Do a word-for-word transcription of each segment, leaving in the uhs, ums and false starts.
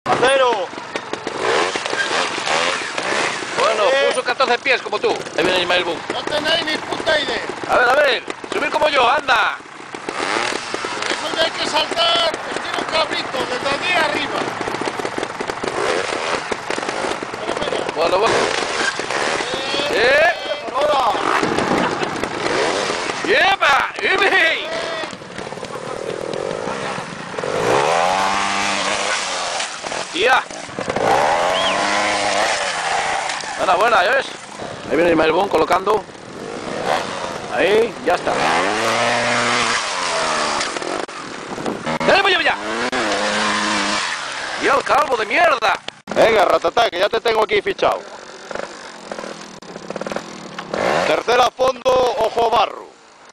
¡Acero! Bueno, puso catorce pies como tú. Ahí viene Ismael Boom. No tenéis ni puta idea. A ver, a ver. Subir como yo, anda. Eso ya hay que saltar. Estilo un cabrito, desde aquí arriba. Mira, mira. Bueno, bueno. Eh, ¡Eh! ¡Hola! ¡Yepa! ¡Ibi! ¡Tía! Buena, buena, ¿ya ves? Ahí viene Ismael Boom colocando. Ahí, ya está. ¡Dale, voy ya! ¡Y al calvo de mierda! Venga, Ratatá, que ya te tengo aquí fichado. Tercera fondo, ojo barro.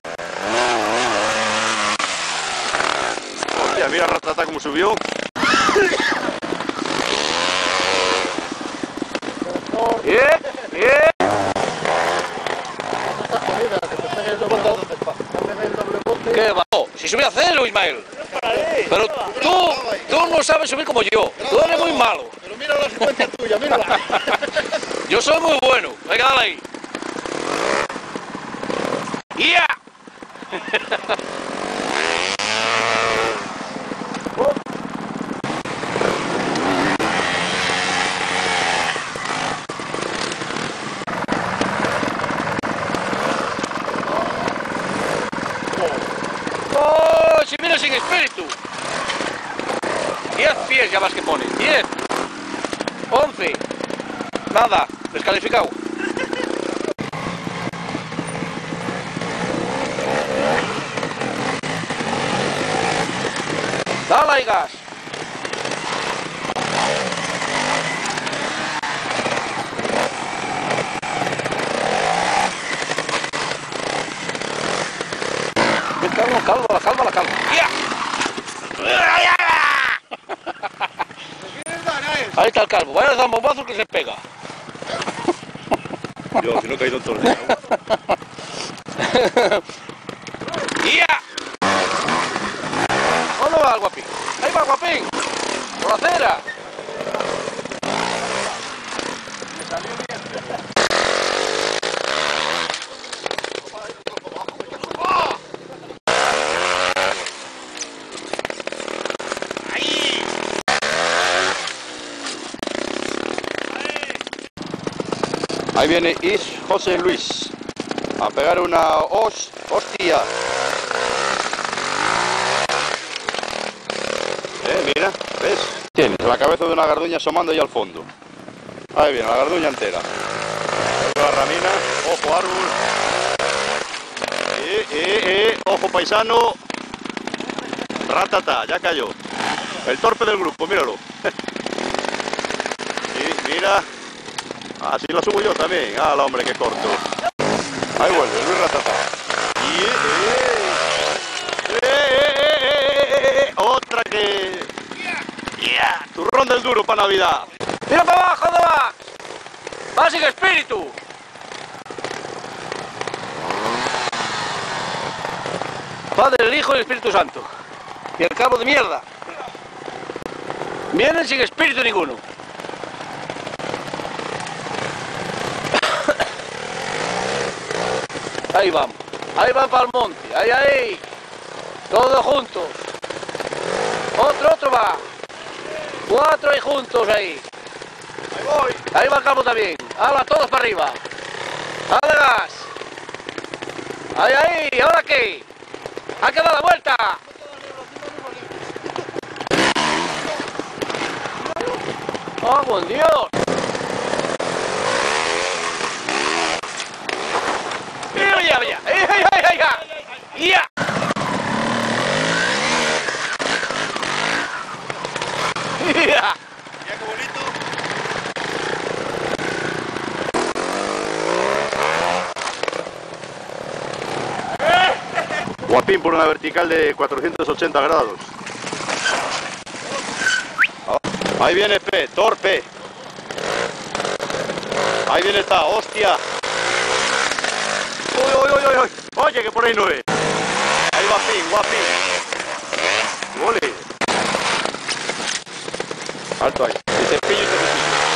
Hostia, mira Ratatá cómo subió. ¡Bien! ¡Bien! ¿Qué va? Oh, si subí a cero, Ismael. Pero tú, tú no sabes subir como yo. Tú eres muy malo. Pero mira la secuencia tuya, mírala. Yo soy muy bueno. Venga, dale ahí. ¡Ya! ¡Oh! Si viene sin espíritu. Diez pies ya más que pone. Diez. Once. Nada. Descalificado. Dale ahí, gas. Calma, calma, calma, calma. ¡Ya! Ahí está el calvo. Vaya a dar bombazo que se pega. Yo, si no he caído en torneo. ¡Ya! ¿Dónde va el guapín? Ahí va el guapín. Por la acera. Ahí viene Is José Luis a pegar una os, hostia. Eh, mira, ¿ves? Tienes la cabeza de una garduña asomando ahí al fondo. Ahí viene la garduña entera. Ahí va la ramina, ojo árbol. Eh, eh, eh, ojo paisano. Ratata, ya cayó. El torpe del grupo, míralo. Y mira. Así lo subo yo también. Ah, la hombre, qué corto. Ahí vuelve, Luis Ratatá. Y, eh, eh, eh, eh, eh, otra que... Yeah. Turrón del duro para Navidad. ¡Mira para abajo, ¿dónde va? ¡Va sin espíritu! Padre, el Hijo y el Espíritu Santo. Y el cabo de mierda. Vienen sin espíritu ninguno. Ahí vamos, ahí van para el monte, ahí, ahí, todos juntos. Otro, otro va. Cuatro ahí juntos ahí. Ahí voy. Ahí va el cabo también. ¡Hala, todos para arriba! ¡Dale gas! ¡Ahí, ahí! ¿Ahora qué? ¡Ha quedado la vuelta! ¡Oh, buen Dios! ¡Ya, ya, ya! ¡Ya, ya, ya, ya! ¡Ya! ¡Ya! Mira qué bonito. Guapín por una vertical de cuatrocientos ochenta grados. Ahí viene P, torpe. Ahí viene esta, hostia. Uy, uy, uy, uy. Oye, que por ahí no es. Ahí va Pin, guapín. Ole. Alto ahí. Y cepillo y cepillo.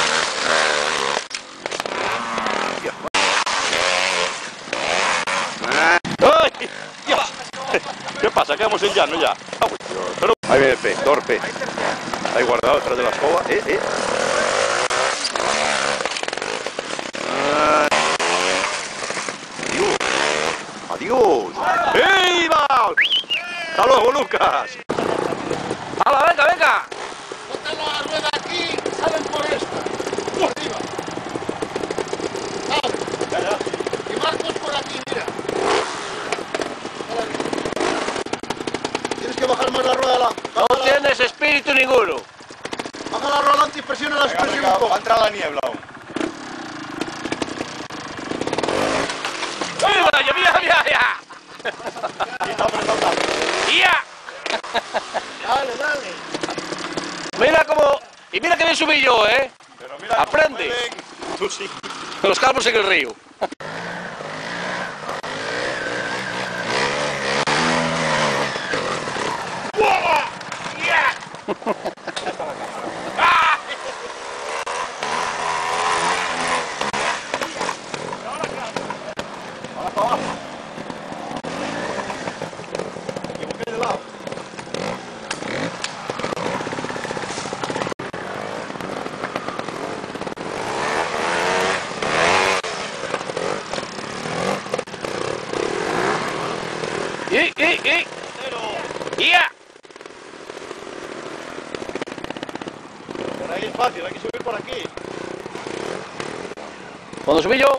¡Ay! Dios. ¿Qué pasa? Quedamos en llano ya. Pero ahí viene el pez, torpe. Ahí guardado detrás de la escoba. Eh, eh. Adiós. Adiós. ¡Ey, va! ¡Hasta luego, Lucas! ¡Hala, venga, venga! Bótalo a la rueda aquí, salen por esta. Por arriba. Vale. Y Marcos por aquí, mira. Tienes que bajar más la rueda. La, No baja la, tienes espíritu ninguno. baja la rueda adelante y presiona la expresión un poco. Va a entrar la niebla aún. ¡Mira, mira, mira, mira! ¡Ya! Dale, dale. Mira cómo... Y mira que bien subí yo, ¿eh? Pero mira, aprende. Tú sí. Los calvos en el río. ¡Y, y, y! ¡Ya! Por ahí es fácil, hay que subir por aquí. Cuando subí yo...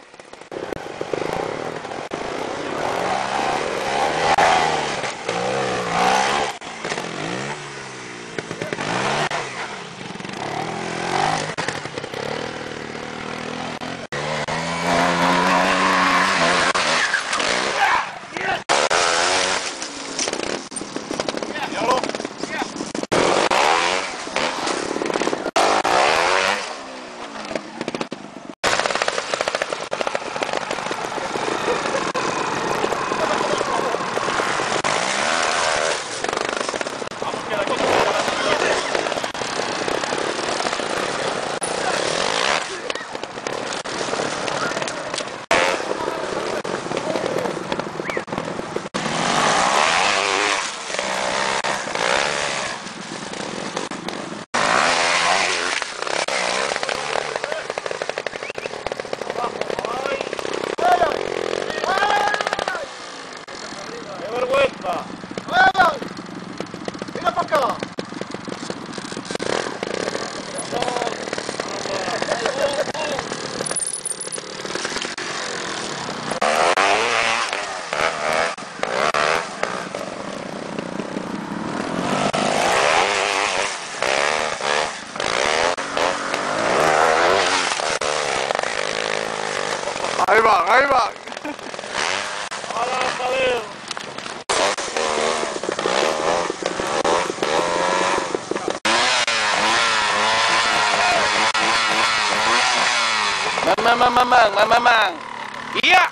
¡Qué vergüenza! ¡Muevan! ¡Mira para acá! Ahí van, ahí van. ¡Hala, jaleo! ¡Man, man, man, man, man, man, man! ¡Ya!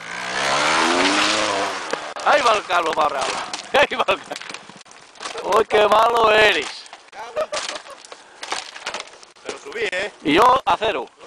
¡Ahí va el calvo para arriba! ¡Ahí va el calvo! ¡Uy, qué malo eres! Pero subí, ¿eh? Y yo a cero.